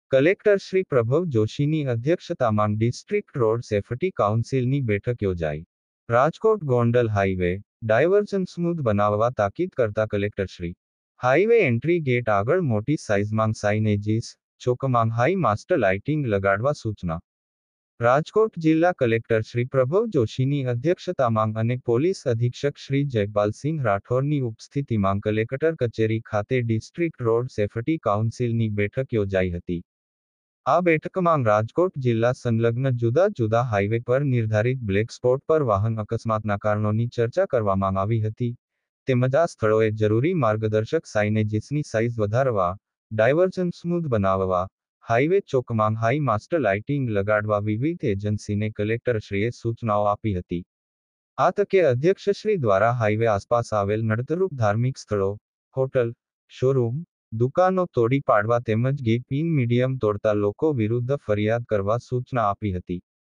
Collector Shri Prabhav જોશીની અધ્યક્ષતામાં district road safety કાઉન્સિલની બેઠક યોજાઈ. Rajkot Gondal highway diversion smooth બનાવવા તાકીદ કરતા કલેક્ટરશ્રી. હાઈવે એન્ટ્રી ગેટ આગળ મોટી સાઇઝમાં સાઇનેજીસ, ચોકમાં હાઈ માસ્ટ લાઇટિંગ લગાડવા સૂચના. રાજકોટ જિલ્લા કલેક્ટર શ્રી પ્રભવ જોશીની અધ્યક્ષતામાં અને પોલીસ અધિક્ષક શ્રી જયપાલસિંહ રાઠોરની ઉપસ્થિતિમાં કલેક્ટર કચેરી ખાતે ડિસ્ટ્રિક્ટ રોડ સેફટી કાઉન્સિલની બેઠક યોજાઈ હતી. આ બેઠકમાં રાજકોટ જિલ્લા સંલગ્ન જુદા જુદા હાઈવે પર નિર્ધારિત બ્લેક સ્પોટ પર વાહન અકસ્માતના કારણોની ચર્ચા કરવામાં આવી હતી. તેમજ આ સ્થળોએ જરૂરી માર્ગદર્શક સાઇનેજીસની સાઇઝ વધારવા, ડાયવર્ઝન સ્મૂથ બનાવવા, હાઈવે ચોકમાં હાઈ માસ્ટ લાઇટિંગ લગાડવા વિવિધ એજન્સીને કલેક્ટરશ્રીએ સૂચનાઓ આપી હતી. આ તકે અધ્યક્ષશ્રી દ્વારા હાઈવે આસપાસ આવેલ નડતરરૂપ ધાર્મિક સ્થળો, હોટલ, શોરૂમ, દુકાનો તોડી પાડવા તેમજ ગેપ ઇન મીડિયમ તોડતા લોકો વિરુદ્ધ ફરિયાદ કરવા સૂચના આપી હતી.